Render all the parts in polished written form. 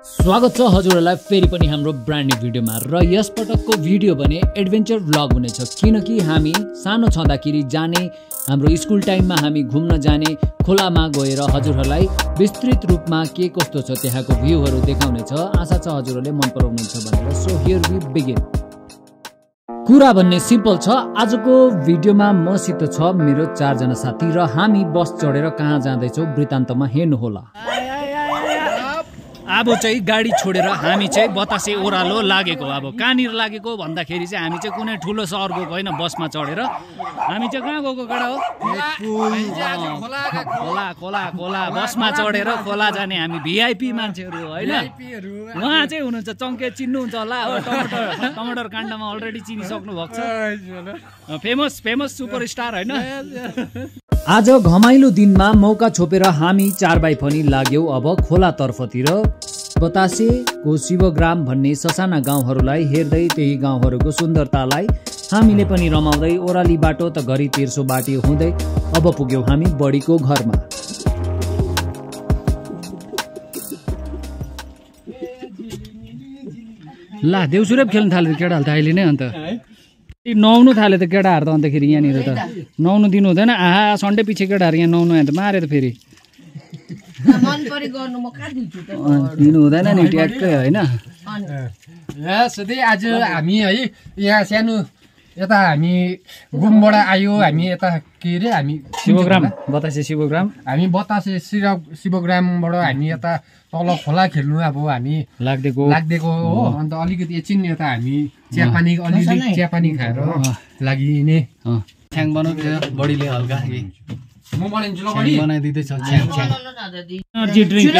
स्वागत छ हजुरहरुलाई फेरि पनि हाम्रो ब्रान्ड न्यू भिडियोमा र यस पटकको भिडियो भने एडभेन्चर भ्लग हुनेछ किनकि हामी सानो छँदाखेरि जाने हाम्रो स्कुल टाइममा हामी घुम्न जाने खोलामा गएर हजुरहरुलाई विस्तृत रूपमा के कस्तो छ त्यहाँको भ्यूहरु देखाउने छ। आशा छ हजुरहरुले मन पराउनुहुन्छ भनेर। So here we begin. कुरा भन्ने सिम्पल छ। आजको भिडियोमा मसित छ मेरो 4 जना साथी र हामी बस चढेर कहाँ जाँदैछौं वृत्तान्तमा हेर्नु होला। अब चाहिँ गाडी छोडेर हामी चाहिँ बतासे ओह्रालो लागेको। अब कहाँनिर लागेको भन्दाखेरि चाहिँ हामी चाहिँ कुनै ठुलो सहर गएको होइन, बसमा चढेर हामी चाहिँ कहाँ गएको केटा हो? खोला खोला खोला बसमा चढेर खोला जाने हामी भिआइपी मान्छेहरू होइन। उहाँ चाहिँ हुनुहुन्छ चङ्के, चिन्नुहुन्छ होला, टमाटर काण्डमा अलरेडी चिनिसक्नु भएको छ, फेमस फेमस सुपरस्टार होइन। आज घमाइलो दिनमा मौका छोपेर हामी 4 भाइ पनि लाग्यौ अब खोला तर्फतिर। बतासेको शिवग्राम भन्ने ससाना गाउँहरूलाई हेर्दै त्यही गाउँहरूको सुन्दरतालाई हामीले पनि रमाउँदै ओह्राली बाटो त घरि तेर्सो बाटो हुँदै अब पुग्यौं हामी बडीको घरमा। ला देउसुरे खेल्न थाल्यो केटाहरु त अहिले नै। अन्त नुहाउनु थाले त केटाहरु त अन्तखेरि यहाँनिर त नुहाउनु दिनु हुँदैन। आहा सन्डे पछि केटाहरु यहाँ नुहाउनु आयो त मारे त फेरि दिनु हुँदैन नि ट्याक्कै होइन। सधैँ आज हामी है यहाँ सानो यता हामी घुमबाट आयो, हामी यता के अरे हामी शिवग्राम बतासे शिवग्राम, हामी बतासे शिवग्रामबाट हामी यता तल खोला खेल्नु अब हामी लाग्देको हो। अन्त अलिकति एकछिन यता हामी चियापानी अलिअलि चियापानी खाएर लागिने छ्याङ बनाउँछ बडीले हल्का म बनाइदिन्छु ल बडी बनाइदिँदैछ एनर्जी ड्रिङ्क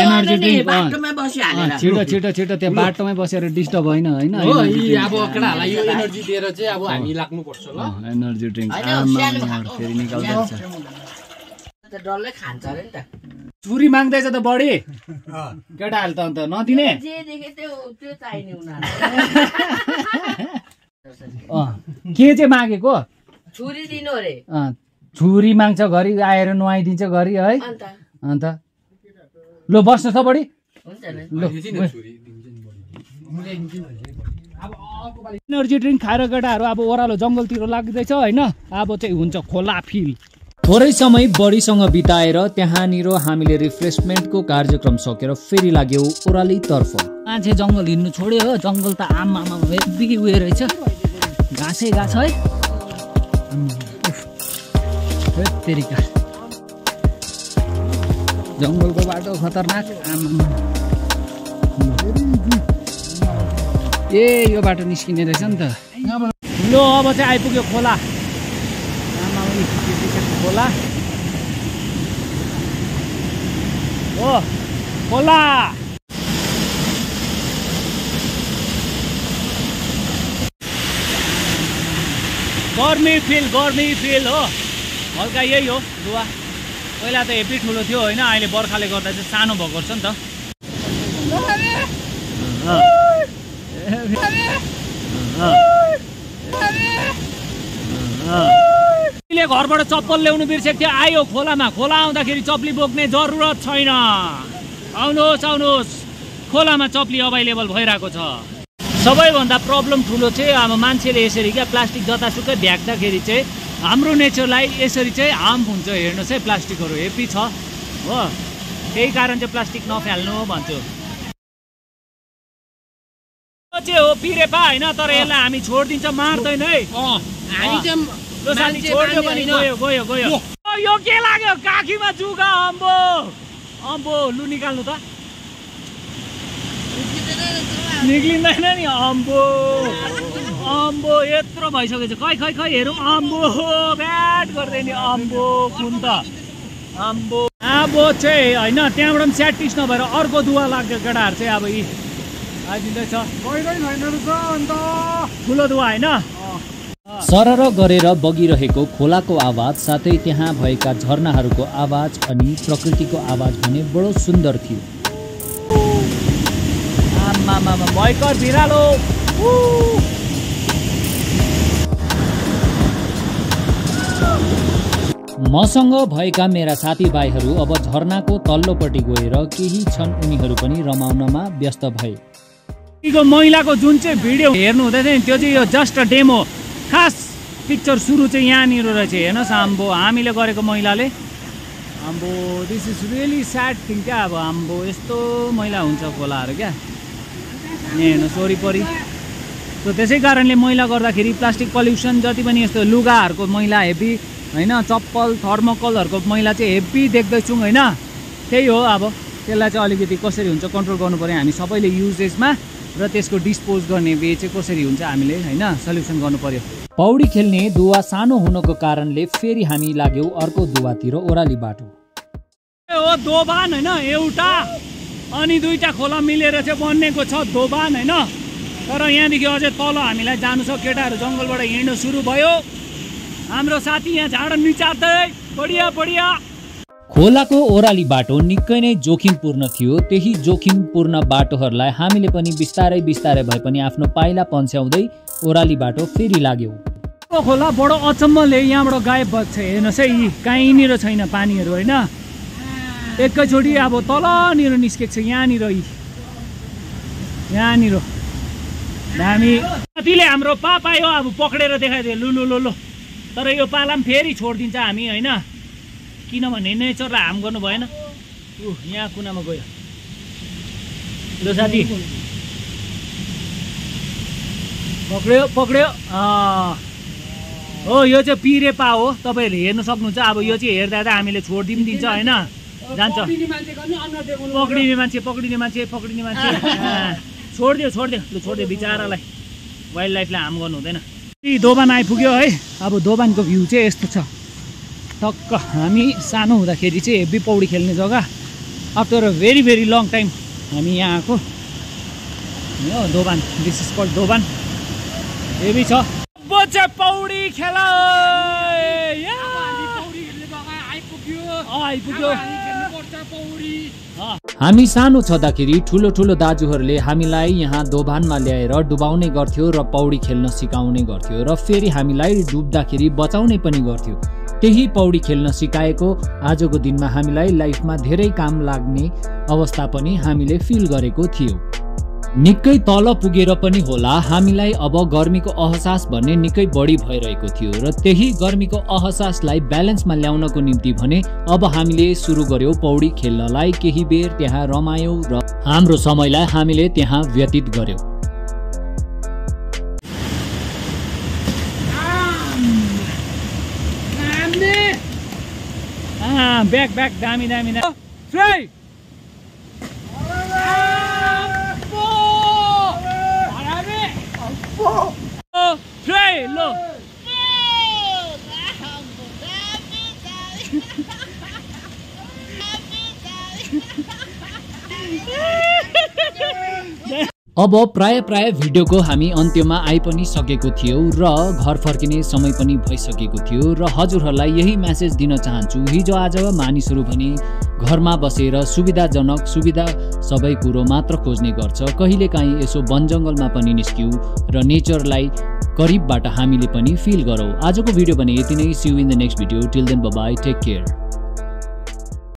छिटो छिटो छिटो त्यहाँ बाटोमै बसेर डिस्टर्ब होइन होइन। अब केटाहरूलाई यो एनर्जी दिएर चाहिँ अब हामी लाग्नु पर्छ ल। एनर्जी ड्रिङ्क फेरि निकाल्दैछ। डल्लै खान्छ अरे नि त। छुरी माग्दैछ त बडी केटाहरु त अन्त नदिने जे देखे त्यो चाहिने उनीहरु। के चाहिँ मागेको? छुरी दिनु रे। छुरी माग्छ घरि आएर नुहाइदिन्छ घरि है। अन्त लो बस्नु छ बडी एनर्जी ड्रिङ्क खाएर केटाहरू अब ओह्रालो जङ्गलतिर लाग्दैछ होइन। अब चाहिँ हुन्छ खोला फिल। थोरै समय बडीसँग बिताएर त्यहाँनिर हामीले रिफ्रेसमेन्टको कार्यक्रम सकेर फेरि लाग्यौ ओह्राली तर्फ। मान्छे जङ्गल हिँड्नु छोड्यो हो, जङ्गल त आमामा हेभी उयो रहेछ, घाँसै घाँस है। तेरिका जङ्गलको बाटो खतरनाक आमामा। ए यो बाटो निस्किने रहेछ नि त। लो अब चाहिँ आइपुग्यो खोला। खोला ओ खोला गर्मी फिल हो हल्का, यही हो दुवा। पहिला त हेभी ठुलो थियो होइन, अहिले बर्खाले गर्दा चाहिँ सानो भएको छ नि त। घरबाट चप्पल ल्याउनु बिर्सेको थियो, आयो खोलामा। खोला आउँदाखेरि चप्ली बोक्ने जरुरत छैन। आउनुहोस् आउनुहोस्, खोलामा चप्ली अभाइलेबल भइरहेको छ। सबैभन्दा प्रब्लम ठुलो चाहिँ अब मान्छेले यसरी क्या प्लास्टिक जतासुकै भ्याक्दाखेरि चाहिँ हाम्रो नेचरलाई यसरी चाहिँ हार्म हुन्छ। हेर्नुहोस् है प्लास्टिकहरू हेभी छ हो, त्यही कारण चाहिँ प्लास्टिक नफाल्नु भन्छु। चाहिँ हो पिरेपा होइन, तर यसलाई हामी छोडिदिन्छ, मार्दैन है हामी चाहिँ। छोड्यो पनि गयो गयो गयो। यो के लाग्यो काखीमा जुगा? अम्बो अम्बो लु निकाल्नु त, निक्लिँदैन नि। अम्बो अम्बो यत्रो भइसकेछ। खै खै खै हेरौँ। अम्बो ब्याट गर्दै नि अम्बो कुन त अम्बो। अब चाहिँ होइन त्यहाँबाट पनि स्याटिस नभएर अर्को दुवा लाग्यो केटाहरू चाहिँ। अब यी आइदिँदैछ ठुलो दुवा होइन। सरर गरेर बगिरहेको खोलाको आवाज साथै त्यहाँ भएका झरनाहरूको आवाज अनि प्रकृतिको आवाज भने बडो सुन्दर थियो। आमामा भयङ्कर भिरालो। मसँग भएका मेरा साथीभाइहरू अब झरनाको तल्लोपट्टि गएर केही छन् उनीहरू पनि रमाउनमा व्यस्त भए। मैलाको जुन चाहिँ भिडियो हेर्नु हुँदै थियो नि त्यो चाहिँ यो जस्ट डेमो, खास पिक्चर सुरु चाहिँ यहाँनिर रहेछ। हेर्नुहोस् आम्बो हामीले गरेको मैलाले, आम्बो this is really sad thing क्या। अब आम्बो यस्तो मैला हुन्छ खोलाहरू क्या, यहाँ हेर्नुहोस् वरिपरि। सो त्यसै कारणले मैला गर्दाखेरि प्लास्टिक पल्युसन जति पनि यस्तो लुगाहरूको मैला हेभी होइन, चप्पल थर्मोकलहरूको मैला चाहिँ हेभी देख्दैछौँ होइन। त्यही हो, अब त्यसलाई चाहिँ अलिकति कसरी हुन्छ कन्ट्रोल गर्नु पऱ्यो हामी सबैले युजेसमा, र त्यसको डिस्पोज गर्ने वे चाहिँ कसरी हुन्छ हामीले होइन सल्युसन गर्नु पर्यो। पौडी खेल्ने दुवा सानो हुनुको कारणले फेरि हामी लाग्यौँ अर्को दुवातिर ओह्राली बाटो। हो दोभान होइन एउटा अनि दुईटा खोला मिलेर चाहिँ बन्नेको छ दोभान होइन। तर यहाँदेखि अझै तल हामीलाई जानु छ, केटाहरू जङ्गलबाट हिँड्नु सुरु भयो। हाम्रो साथी यहाँ झाड निचार्दै बढिया बढिया। खोलाको ओह्राली बाटो निकै नै जोखिमपूर्ण थियो। त्यही जोखिमपूर्ण बाटोहरूलाई हामीले पनि बिस्तारै बिस्तारै भए पनि आफ्नो पाइला पन्छ्याउँदै ओह्राली बाटो फेरि लाग्यौँ। खोला बडो अचम्मले यहाँबाट गायब भएको छ। हेर्नुहोस् है, कहीँनिर छैन पानीहरू होइन। एकैचोटि अब तलनिर निस्केको छ, यहाँनिर यहाँनिर हामी साथीले हाम्रो पा पायो अब पक्रेर देखाइदियो लु लु लु लु। तर यो पाला पनि फेरि छोडिदिन्छ हामी होइन, किनभने नेचरलाई हार्म गर्नु भएन। यहाँ कुनामा गयो ल साथी, पक्रियो पक्रियो। हो यो चाहिँ पिरे पा हो, तपाईँहरूले हेर्नु सक्नुहुन्छ। अब यो चाहिँ हेर्दा त हामीले छोडिदिनु दिन्छ होइन, जान्छ पक्रिने मान्छे पक्रिने मान्छे पक्रिने मान्छे। छोडिदियो छोडिदियो लु छोडिदियो, बिचारालाई वाइल्ड लाइफलाई हार्म गर्नु हुँदैन। दोभान आइपुग्यो है। अब दोभानको भ्यू चाहिँ यस्तो छ टक्क। हामी सानो हुँदाखेरि चाहिँ हेभी पौडी खेल्ने जग्गा, after a very very long time हामी यहाँ आएको हो Dobhan. This is called Dobhan, heavy छ। अब चाहिँ पौडी खेला आइपुग्यो। हामी सानो छँदाखेरि ठुलो ठुलो दाजुहरूले हामीलाई यहाँ दोभानमा ल्याएर डुबाउने गर्थ्यो र पौडी खेल्न सिकाउने गर्थ्यो र फेरि हामीलाई डुब्दाखेरि बचाउने पनि गर्थ्यो। त्यही पौडी खेल्न सिकाएको आजको दिनमा हामीलाई लाइफमा धेरै काम लाग्ने अवस्था पनि हामीले फिल गरेको थियो। निकै तल पुगेर पनि होला हामीलाई अब गर्मीको अहसास भन्ने निकै बढी भइरहेको थियो र त्यही गर्मीको अहसासलाई ब्यालेन्समा ल्याउनको निम्ति भने अब हामीले सुरु गर्यौँ पौडी खेल्नलाई। केही बेर त्यहाँ रमायौँ र हाम्रो समयलाई हामीले त्यहाँ व्यतीत गर्यौँ। ब्याक ब्याक दामी दामी लो अब प्राय भिडियोको हामी अन्त्यमा आइ पनि सकेको थियौँ र घर फर्किने समय पनि भइसकेको थियो र हजुरहरूलाई यही मेसेज दिन चाहन्छु। हिजो आज मानिसहरू भने घरमा बसेर सुविधाजनक सुविधा सबै कुरो मात्र खोज्ने गर्छ। कहिलेकाहीँ यसो वन जङ्गलमा पनि निस्क्यौँ र नेचरलाई करिबबाट हामीले पनि फिल गरौँ। आजको भिडियो भने यति नै। See you in the next video. Till then bye bye, take care.